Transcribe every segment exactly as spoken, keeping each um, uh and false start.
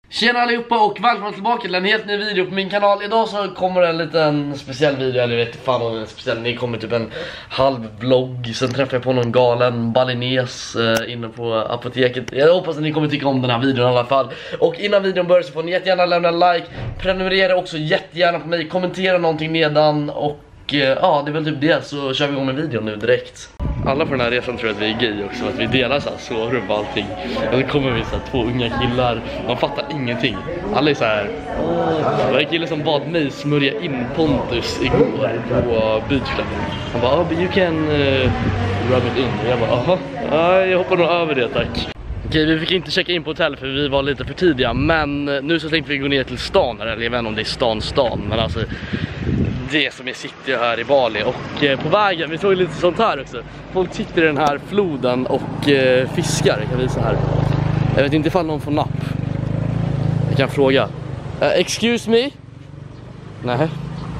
Tjena allihopa och välkomna tillbaka till en helt ny video på min kanal. Idag så kommer en liten speciell video, eller jag vet inte fan om den är speciell. Ni kommer typ en halv vlogg. Sen träffar jag på någon galen balinés eh, inne på apoteket. Jag hoppas att ni kommer tycka om den här videon i alla fall. Och innan videon börjar så får ni jättegärna lämna en like. Prenumerera också jättegärna på mig. Kommentera någonting nedan. Och eh, ja, det är väl typ det. Så kör vi igång med videon nu direkt. Alla på den här resan tror att vi är gay också, att vi delar så här sovrum och allting. Och så kommer vi så här, två unga killar, man fattar ingenting. Alla är så här. Det var en kille som bad mig smörja in Pontus igår på beachclub. Han bara, oh, but you can uh, rub it in. Och jag bara, aha, ah, jag hoppar nog över det, tack. Okej, vi fick inte checka in på hotell för vi var lite för tidiga. Men nu så tänkte vi gå ner till stan, eller jag vet inte om det är stan, stan. Men alltså, det som är city här i Bali. Och eh, på vägen, vi såg lite sånt här också. Folk sitter i den här floden och eh, fiskar, jag kan visa här. Jag vet inte ifall någon får napp. Jag kan fråga. uh, Excuse me? Nej.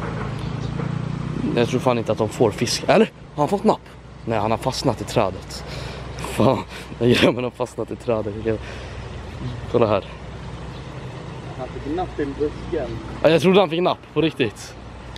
Jag tror fan inte att de får fisk. Eller? Har han fått napp? Nej, han har fastnat i trädet. Fan, jag gör men har fastnat i trädet. Kolla här. Han fick napp i busken. Ja, jag trodde han fick napp, på riktigt.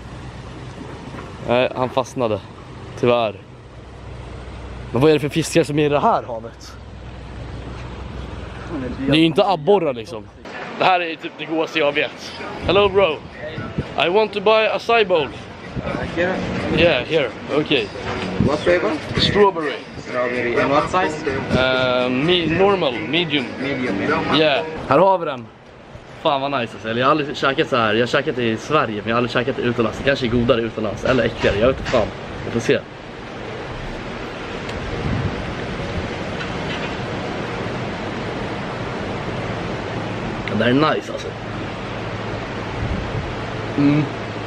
Nej, han fastnade. Tyvärr. Men vad är det för fiskar som är i det här havet? Det är ju inte abborrar liksom. Det här är typ det godaste jag vet. Hello bro. I want to buy a acai bowl. Here? Yeah, here. Okay. What flavor? Strawberry. Strawberry. And what size? Uh, me normal, medium. Medium. Yeah. Här har vi den. Fan vad nice alltså. Jag har aldrig käkat så här. Jag har käkat det i Sverige, men jag har aldrig käkat det utomlands. Det kanske är godare utomlands, eller äckligare, jag vet inte fan. Vi får se. Det här är nice alltså. Mm.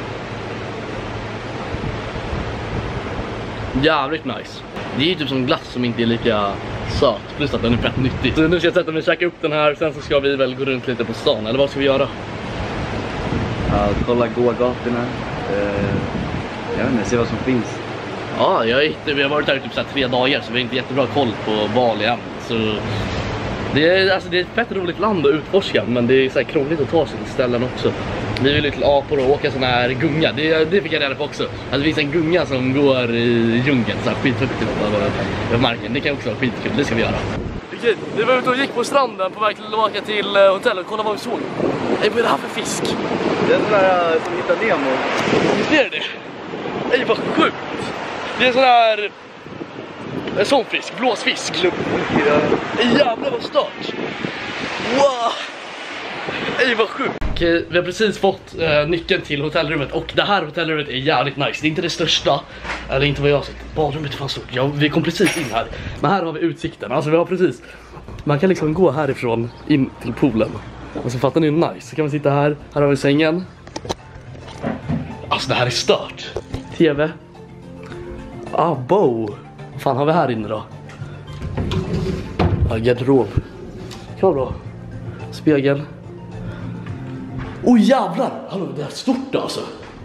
Jävligt nice. Det är ju typ som glass som inte är lika söt, plus att den är fett nyttig. Så nu ska jag sätta mig och käka upp den här. Sen så ska vi väl gå runt lite på stan. Eller vad ska vi göra? Ja, kolla gågatorna. uh, Jag vet inte, se vad som finns. Ja, jag är inte, vi har varit här i typ så här tre dagar, så vi har inte jättebra koll på Bali än. Så det är, alltså, det är ett fett roligt land att utforska, men det är så här krångligt att ta sig till ställen också. Vi vill ju till apor och åka sån här gunga. Det, det fick jag reda på också. Alltså, det finns en gunga som går i djungeln, så här skithögt på marken. Det kan också vara skitkul, det ska vi göra. Okej, vi var ute och gick på stranden på väg till att åka till hotellet. Kolla vad vi såg. Ej, vad är det här för fisk? Det är sån där som hittar Nemo. Visst är det det? Ej, vad sjukt. Det är sån här... En sån fisk, blåsfisk. Ej, jävlar vad stört. Wow. Ej, vad sjukt. Okej, vi har precis fått uh, nyckeln till hotellrummet. Och det här hotellrummet är jävligt nice. Det är inte det största, eller inte vad jag har sett. Badrummet är fan stort, ja, vi kom precis in här. Men här har vi utsikten, alltså vi har precis. Man kan liksom gå härifrån in till poolen. Och så fattar ni nice, så kan man sitta här. Här har vi sängen. Alltså det här är stört. T V. Ah, bow. Vad fan har vi här inne då? Ja, garderob. Kan vara bra. Spegel. Oj, oh, jävlar! Hallå, det är stort alltså.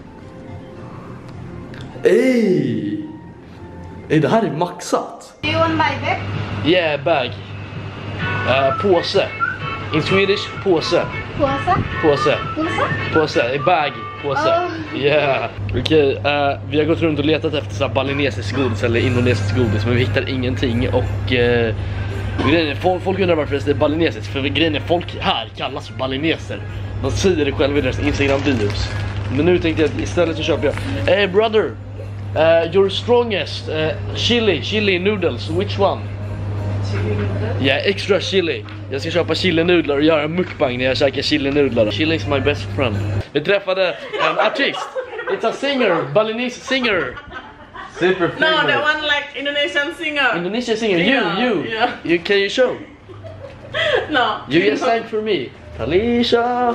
Ej! Ej, det här är maxat. Do you want my bag? Yeah, bag. Uh, påse. In Swedish, påse. Påse? Påse. Påse? Påse, bag. Påse. Oh. Yeah. Okej, okay, uh, vi har gått runt och letat efter så här balinesisk godis eller indonesisk godis, men vi hittar ingenting. Och uh, grejen är, folk, folk undrar varför det är balinesiskt. För grejen är, folk här kallas för balineser. De säger det själva i deras Instagram-videos. Men nu tänkte jag att istället så köper jag. Hey brother, uh, your strongest uh, chili, chili noodles, which one? Chili noodles? Yeah, extra chili. Jag ska köpa chili-nudlar och göra mukbang när jag käkar chili-nudlar. Chili is my best friend. Vi träffade en artist. It's a singer, Balinese singer. Super No, the one like Indonesian singer. Indonesian singer, you, Yeah, you. yeah. You can you show? No. You just sang for me. Talisha.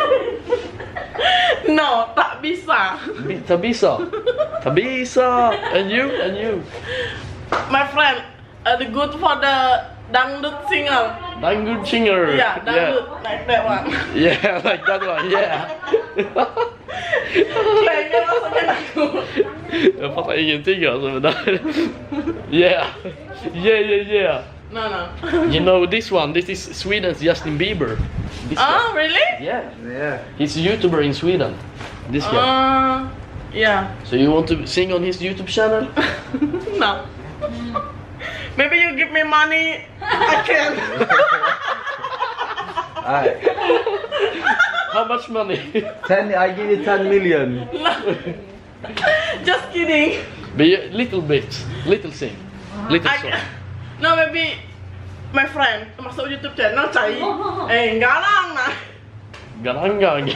No, tak bisa. Tabisa. Tabisa. And you, and you. My friend, uh, the good for the dangdut singer. Dangdut singer. Yeah, dangdut, like that one. Yeah, like that one, yeah. Kayaknya rasanya aku. Jag fattar ingenting alltså, men där. Yeah. Yeah, yeah, yeah. No, no. You know this one, this is Sweden's Justin Bieber. This guy. Oh, really? Yeah. Yeah. He's a YouTuber in Sweden. This guy. Uh, yeah. So you want to sing on his YouTube channel? No. Maybe you give me money. I can. Alright. How much money? ten, I give you ten million. No. Just kidding. Be a little bit. Little sing. Little I song. can. No, maybe my friend masuk YouTube channel cai. Eh, galang nah. Galangang.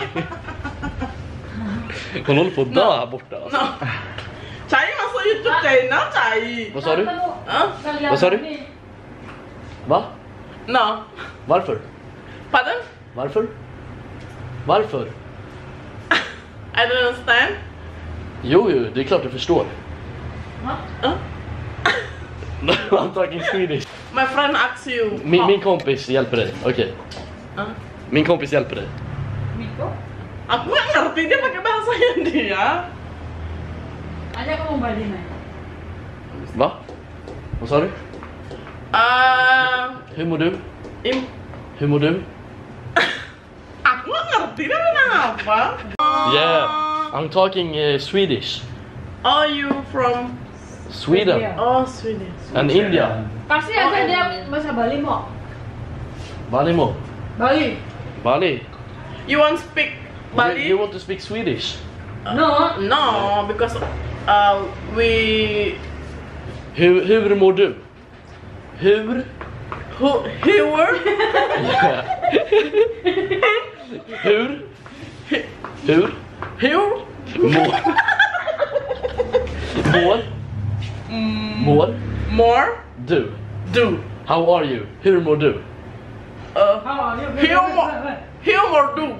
Hon håller på att dö här borta. Alltså. No. Cai masuk YouTube channel cai. Vad sa du? Huh? Vad sa du? Va? No. Varför? Pardon? Varför? Varför? I don't understand. Jo, jo, det är klart jag förstår. Huh? I'm talking Swedish. My friend asks you. Min, min kompis hjälper dig, okej. Okay. Huh? Min kompis hjälper dig. Aku nggak ngerti dia pakai bahasanya dia. Aja kamu Bali nih. Va? Vad sa du? Uh, Hur mår du? im Hur mår du? Aku nggak ngerti dia bilang apa. Yeah, I'm talking uh, Swedish. Are you from? Sweden Oh, Sweden. and India. Pasti aja dia bahasa Bali mau. Bali mo? Bali. Bali? You want speak Bali? You, you want to speak Swedish? No. No, because uh, we Hur, hur mår du? Hur? who here Yeah. Hur? Hur? here Mår? Mår? Mår? more Du? do How are you? Hur mår du? uh How are you? here more here more do.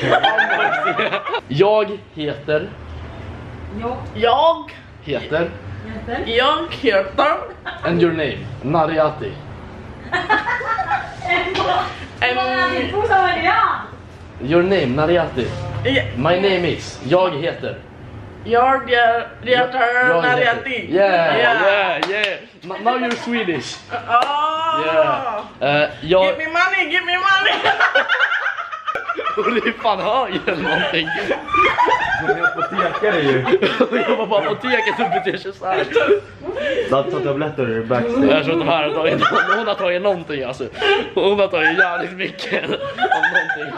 Jag heter... Yo. Jag Heter... Jätte. jag heter And your name? Nariati. and Itu sama dia. Your name? Nariati. yeah, My name is... Jag heter... your dear theater Jag heter- Nariati. Yeah, yeah. yeah, yeah. N- Now you're Swedish. Oh. Yeah. Uh, Give jag... me money, give me money. Det är fan hög eller någonting. Hon är apotekare ju. Jag jobbar på apoteket och beter sig så här. Du har tagit tabletter backstage. Jag tror att de här har tagit, hon har tagit någonting alltså. Hon har tagit jävligt mycket av någonting.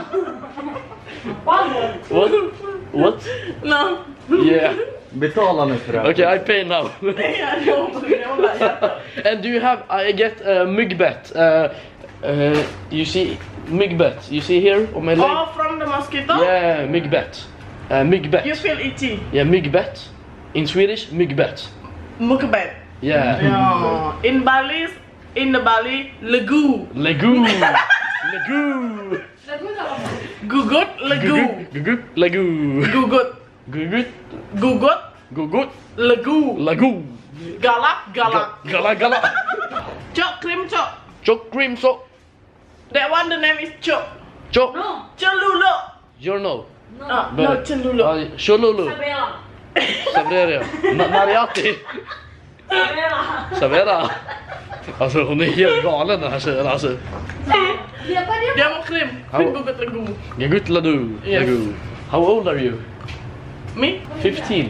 What? What? No. Yeah. Betala nu för det. Okay, I pay now. Yeah, no, no, And do you have, I get a myggbett. Uh, uh, you see, myggbett. You see here on my leg? Oh, from the mosquito? Yeah, myggbett. Uh, myggbett. You feel itchy. Yeah, myggbett. In Swedish, myggbett. Mukbet. Yeah. Yeah. In Bali, in the Bali, legu. Legu. Legu. Lagu sama. Gugut, legu. Gugut. Legu. Gugut. Gugut. Gugut, Gugut. legu. Lagu. Galak, galak. Gala gala. Chok, cream chok. Choc cream so. That one, the name is chok. Choc. No. Chelulu. You know. No. Uh, no, chelulu. Uh, Cholulu. Sabela. Saveria. Na- Nariati. Sabela. Savera. Alltså hon är helt galen den här tjejen alltså. Siapa dia? Dia mau cream. Cream gugut legu. Gagut ladu. Yes. Lagu. How old are you? Me? fifteen.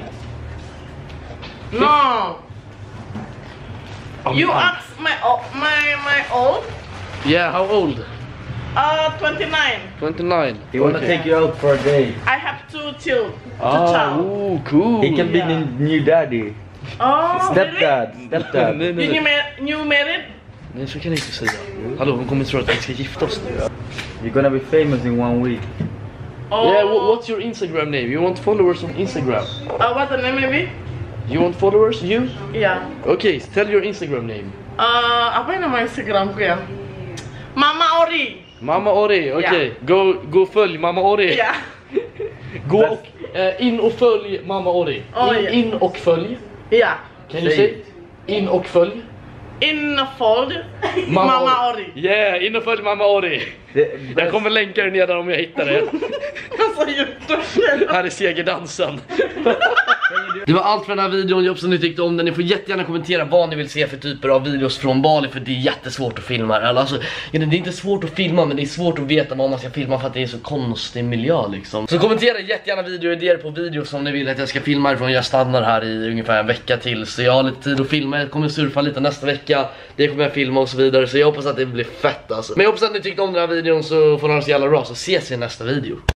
No. Oh, You man. ask my o- my my old? Yeah, how old? Uh, twenty-nine. twenty-nine. He wanna Okay. take you out for a day. I have two children. Two Ah, child. ooh, cool. He can be Yeah. the new daddy. Oh, Stepdad. Stepdad. Nej, nej, Really? You nej. mar- new married? Nej, så kan jag inte säga. Hallå, hon kommer tro att vi ska gifta oss nu. You're gonna be famous in one week. Oh. Yeah, wha- what's your Instagram name? You want followers on Instagram? Uh, what's the name maybe? You want followers? You? Yeah. Okay, tell your Instagram name. Uh, apa nama Instagramku ya? Mama Ori. Mamma Ori, okej. Okay. Go, go följ Mamma Ori. Yeah. Gå och, eh, in och följ Mamma Ori. Oh, in, yeah. in och följ. Yeah. Can you Säg. say? In och följ. In fold. Mama Ori. Yeah, in och följ Mamma Ori. The Jag best, kommer länka det nedan om jag hittar det. Alltså YouTube. Här är segerdansen. can you video. Det var allt för den här videon. Jag hoppas att ni tyckte om den. Ni får jättegärna kommentera vad ni vill se för typer av videos från Bali, för det är jättesvårt att filma. Alltså, det är inte svårt att filma, men det är svårt att veta vad man ska filma för att det är så konstig miljö liksom. Så kommentera jättegärna videoidéer på videos som ni vill att jag ska filma ifrån. Jag stannar här i ungefär en vecka till, så jag har lite tid att filma. Jag kommer surfa lite nästa vecka. Det kommer jag filma och så vidare, så jag hoppas att det blir fett alltså. Men jag hoppas att ni tyckte om den här videon, så får ni ha det så jävla bra, så ses vi i nästa video.